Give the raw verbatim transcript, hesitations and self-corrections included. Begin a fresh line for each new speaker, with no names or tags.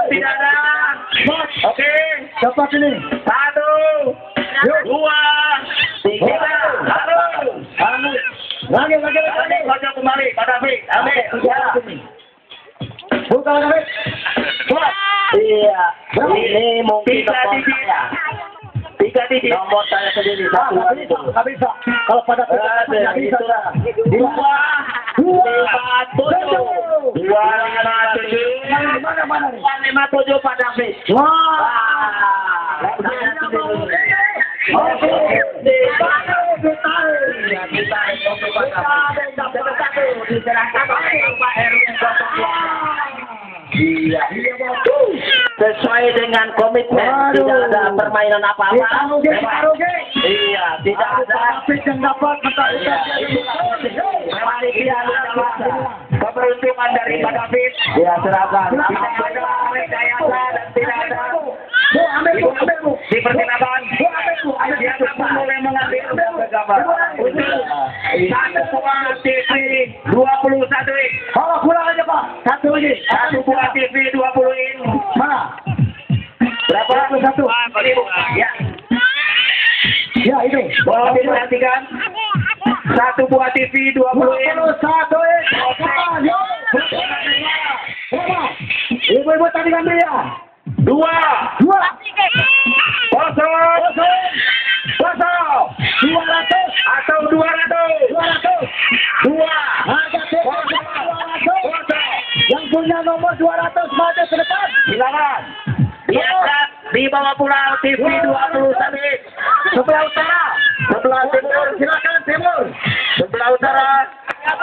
tidak ada. Oke.
Cepat ini.
Satu, dua, tiga, satu.
Anu. Lagi, lagi, lagi.
Kocok kembali, Pak David. Amin.
Buka lagi.
Buat.
Iya. Ini mungkin
Tiga
nomor
digit.
saya.
Tiga digit.
Nomor saya sendiri
Ah,
satu.
nggak bisa, nggak bisa. Kalau pada
Ada,
nggak bisa.
itulah.
Dua,
Dua,
lima, tujuh. Dua, lima, tujuh.
Mana, mana nih?
Dua, lima, tujuh, Pak David.
Wah. Oke.
Iya.
Sesuai dengan komitmen,
Waduh.
tidak ada permainan apa-apa.
Ditaruh, Ge, ditaruh, Ge.
Iya, tidak
Ada
ada.
David yang dapat mentah-mentah.
Panitia keberuntungan dari Pak David.
Ya, serahkan.
Tidak ada rekayasa dan tidak ada.
Bu, ambil, Bu, ambil, Bu.
Dipersilakan.
Bu, ambil, Bu, ambil.
Siapapun boleh mengambil gambar. Untuk satu buah T V dua puluh satu inch.
Oh, pulang aja, Pak. Satu lagi.
Satu buah T V dua puluh inch.
Mana?
Berapa?
Satu.
Ya.
Ya, itu.
Boleh diperhatikan. Satu buah T V dua puluh inch.
dua puluh satu inch. Ah, yo. Berapa? Ibu-ibu tadi kan dia.
Dua.
Dua.
Kosong. Kosong.
Dua ratus.
Atau dua ratus.
Dua ratus.
Dua.
Harga T V dua ratus. Yang punya nomor dua ratus maju ke depan.
Silakan. Diangkat dibawa pulang T V dua puluh satu inch. Sebelah utara. Sebelah timur. Silakan timur. Sebelah utara.